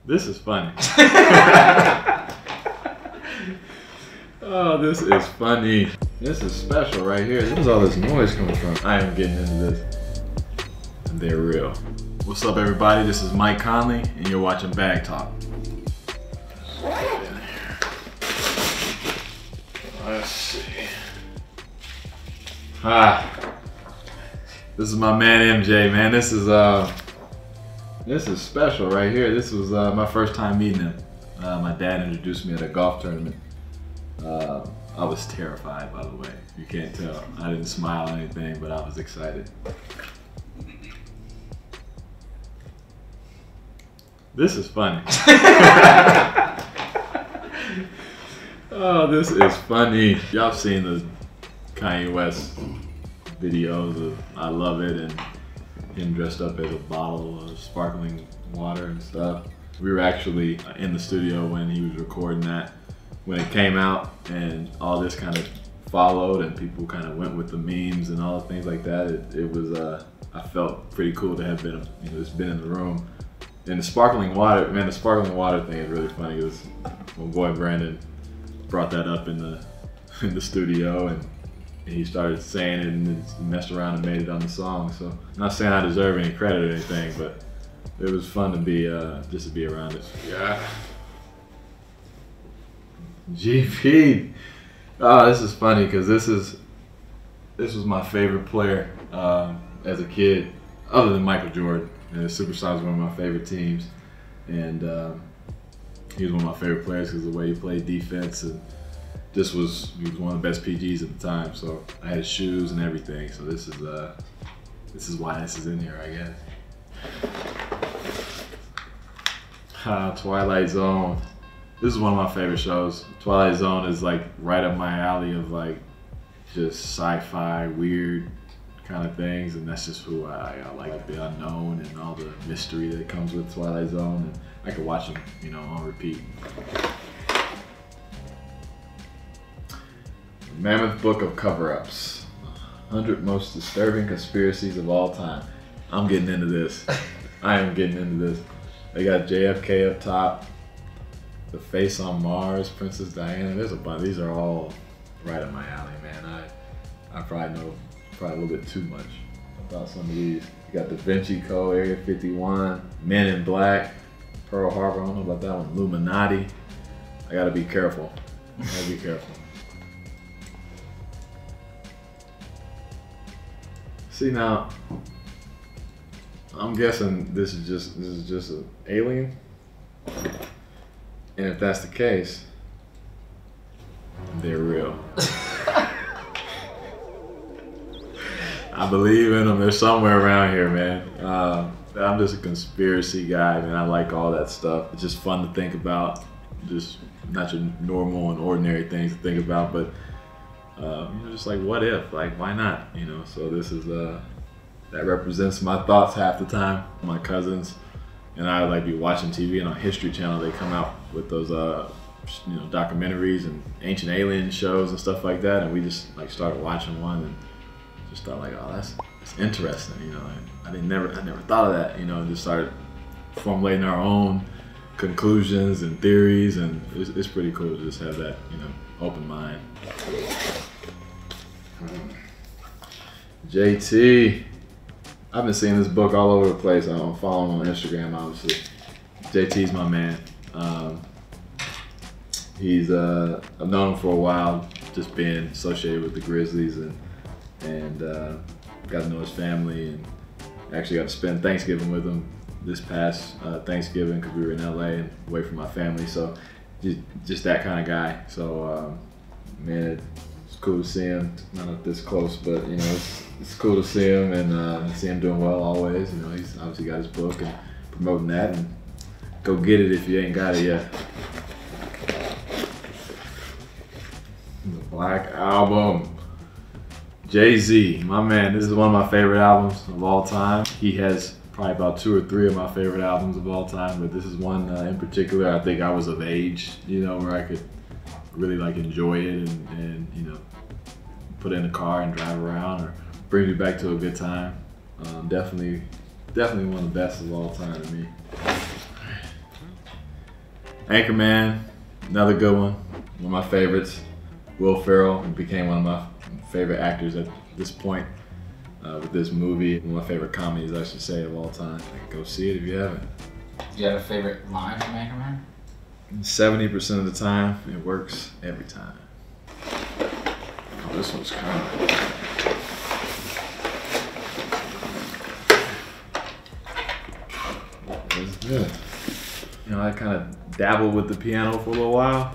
This is funny. Oh, this is funny. This is special right here. Where's all this noise coming from? I am getting into this. And they're real. What's up, everybody? This is Mike Conley, and you're watching Bag Talk. Let's see. This is my man MJ, man. This is special right here. This was my first time meeting him. My dad introduced me at a golf tournament. I was terrified, by the way. You can't tell. I didn't smile or anything, but I was excited. This is funny. Oh, this is funny. Y'all seen the Kanye West videos of I Love It and him dressed up as a bottle of sparkling water and stuff. We were actually in the studio when he was recording that. When it came out and all this kind of followed and people kind of went with the memes and all the things like that, it was, I felt pretty cool to have been, just been in the room. And the sparkling water, man, the sparkling water thing is really funny. It was when boy Brandon brought that up in the studio and he started saying it and messed around and made it on the song. So I'm not saying I deserve any credit or anything, but it was fun to be, just to be around it. Yeah. GP. Oh, this is funny because this was my favorite player as a kid, other than Michael Jordan. And the Superstars was one of my favorite teams, and he was one of my favorite players because of the way he played defense, and he was one of the best PGs at the time. So I had his shoes and everything. So this is why this is in here, I guess. Twilight Zone. This is one of my favorite shows. Twilight Zone is like right up my alley of like just sci-fi, weird kind of things, and that's just who I like the unknown and all the mystery that comes with Twilight Zone, and I could watch them, on repeat. Mammoth Book of Cover-Ups. 100 Most Disturbing Conspiracies of All Time. I'm getting into this. I am getting into this. They got JFK up top. The Face on Mars, Princess Diana. There's a bunch. These are all right up my alley, man. I probably know a little bit too much about some of these. You got Da Vinci Code, Area 51, Men in Black, Pearl Harbor. I don't know about that one. Illuminati. I gotta be careful. I gotta be careful. See, now I'm guessing this is just an alien. And if that's the case, they're real. I believe in them. They're somewhere around here, man. I'm just a conspiracy guy, man. I like all that stuff. It's just fun to think about. Just not your normal and ordinary things to think about, but just like what if? Like why not? So this is that represents my thoughts half the time. My cousins and I like be watching TV, and on History Channel they come out with those documentaries and ancient alien shows and stuff like that, and we just like started watching one and just thought like, oh, that's interesting, I never thought of that, and just started formulating our own conclusions and theories, and it's pretty cool to just have that open mind. JT. I've been seeing this book all over the place. I'm following him on Instagram, obviously. JT's my man. I've known him for a while, just being associated with the Grizzlies, and got to know his family, and actually got to spend Thanksgiving with him this past Thanksgiving because we were in LA and away from my family. So just that kind of guy. So man, it's cool to see him. Not this close, but it's cool to see him and see him doing well always. He's obviously got his book and promoting that, and go get it if you ain't got it yet. The Black Album. Jay-Z, my man. This is one of my favorite albums of all time. He has probably about 2 or 3 of my favorite albums of all time, but this is one in particular. I think I was of age, where I could really like enjoy it and put it in the car and drive around, or bring me back to a good time. Definitely one of the best of all time to me. Anchorman, another good one. One of my favorites. Will Ferrell became one of my favorite actors at this point with this movie. One of my favorite comedies, I should say, of all time. Go see it if you haven't. Do you have a favorite line from Anchorman? 70% of the time, it works every time. Oh, this one's kind of... It's good. You know, I kind of dabbled with the piano for a little while.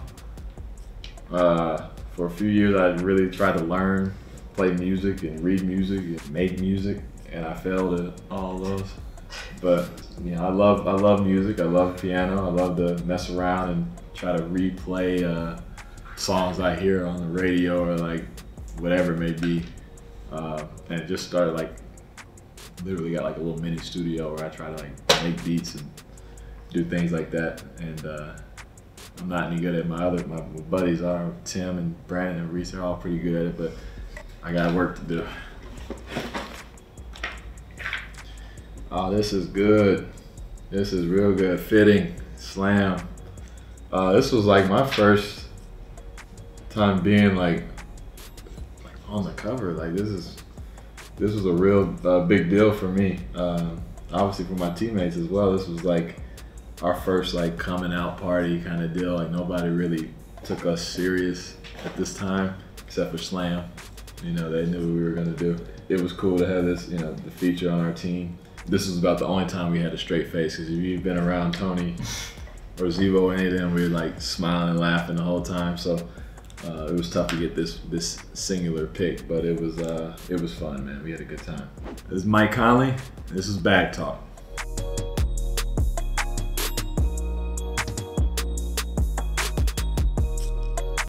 For a few years, I really tried to learn, play music and read music and make music, and I failed at all of those. But you know, I love music. I love piano. I love to mess around and try to replay songs I hear on the radio or like whatever it may be. And just started like literally got like a little mini studio where I try to like make beats and do things like that. And I'm not any good at my buddies are. Tim and Brandon and Reese are all pretty good at it, but I got work to do. Oh, this is good. This is real good. Fitting, slam. This was like my first time being like on the cover. Like this was a real big deal for me. Obviously for my teammates as well. This was like our first like coming out party kind of deal. Like nobody really took us serious at this time except for Slam. You know, they knew what we were gonna do. It was cool to have this, you know, the feature on our team. This was about the only time we had a straight face, because if you've been around Tony or Zevo or any of them, we were like smiling and laughing the whole time. So it was tough to get this singular pick, but it was fun, man. We had a good time. This is Mike Conley. This is Bag Talk.